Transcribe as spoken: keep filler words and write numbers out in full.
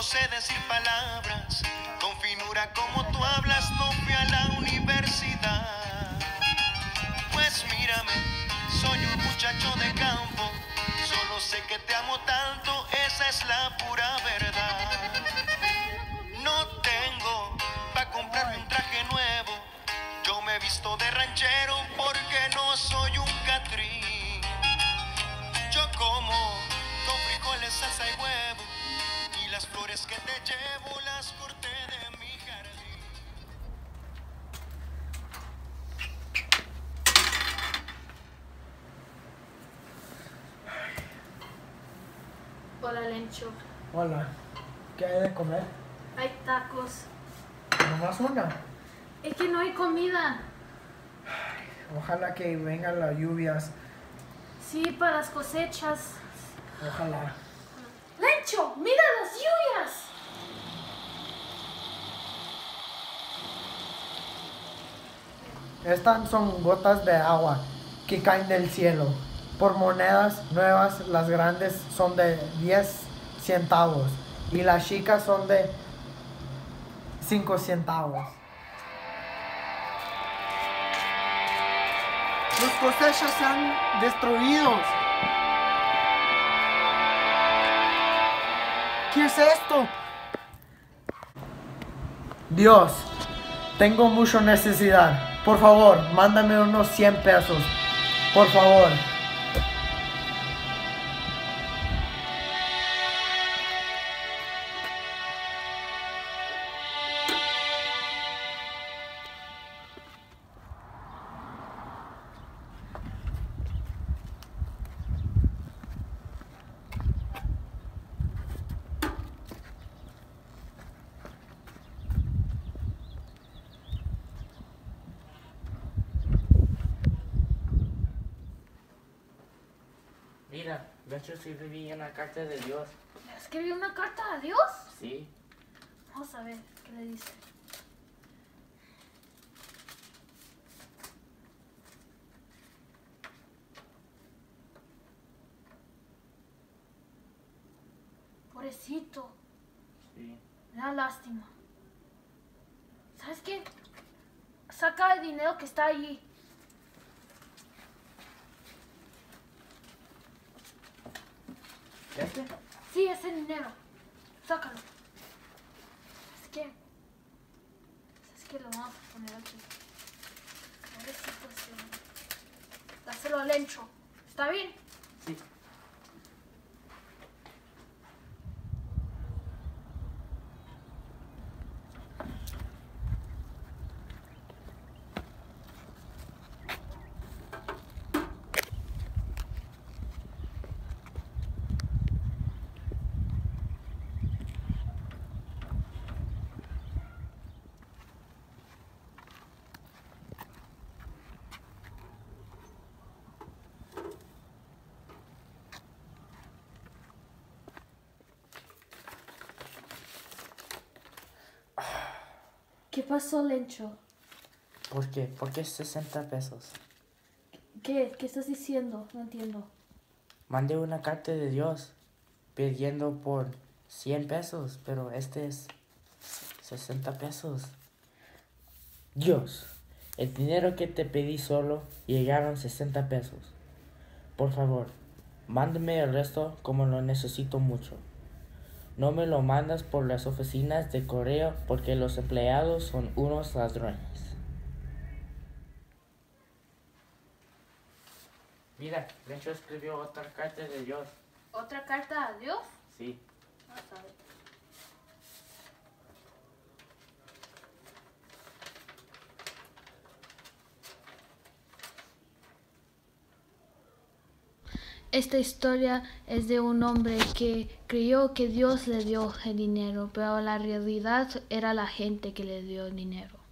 sé decir palabras con finura como tú hablas. No fui a la universidad. Pues mírame, soy un muchacho de campo. Solo sé que te amo tanto, esa es la pura verdad. No tengo para comprarme un traje nuevo. Yo me he visto de ranchero porque no soy un catrín. Yo como con frijoles, salsa y huevo, y las flores que te llevo las corté de mi jardín. Hola, Lencho. Hola, ¿qué hay de comer? Hay tacos. ¿Nomás una? Es que no hay comida. Ojalá que vengan las lluvias. Sí, para las cosechas. Ojalá. ¡Lencho! ¡Mira las lluvias! Estas son gotas de agua que caen del cielo. Por monedas nuevas, las grandes son de diez centavos y las chicas son de cinco centavos. Las cosechas se han destruido. ¿Qué es esto? Dios, tengo mucha necesidad. Por favor, mándame unos cien pesos. Por favor. Mira, Lencho escribí una carta de Dios. ¿Le escribió una carta a Dios? Sí. Vamos a ver qué le dice. Pobrecito. Sí. Me da lástima. ¿Sabes qué? Saca el dinero que está allí. ¿Este? Sí, ese dinero. Sácalo. ¿Sabes qué? ¿Sabes qué? Lo vamos a poner aquí. Pobrecito ese hombre. Dáselo al Lencho. ¿Está bien? Sí. ¿Qué pasó, Lencho? ¿Por qué? ¿Por qué sesenta pesos? ¿Qué? ¿Qué estás diciendo? No entiendo. Mandé una carta de Dios pidiendo por cien pesos, pero este es sesenta pesos. Dios, el dinero que te pedí solo llegaron sesenta pesos. Por favor, mándame el resto como lo necesito mucho. No me lo mandas por las oficinas de correo porque los empleados son unos ladrones. Mira, Lencho escribió otra carta de Dios. ¿Otra carta a Dios? Sí. Vamos a ver. Esta historia es de un hombre que creyó que Dios le dio el dinero, pero la realidad era la gente que le dio el dinero.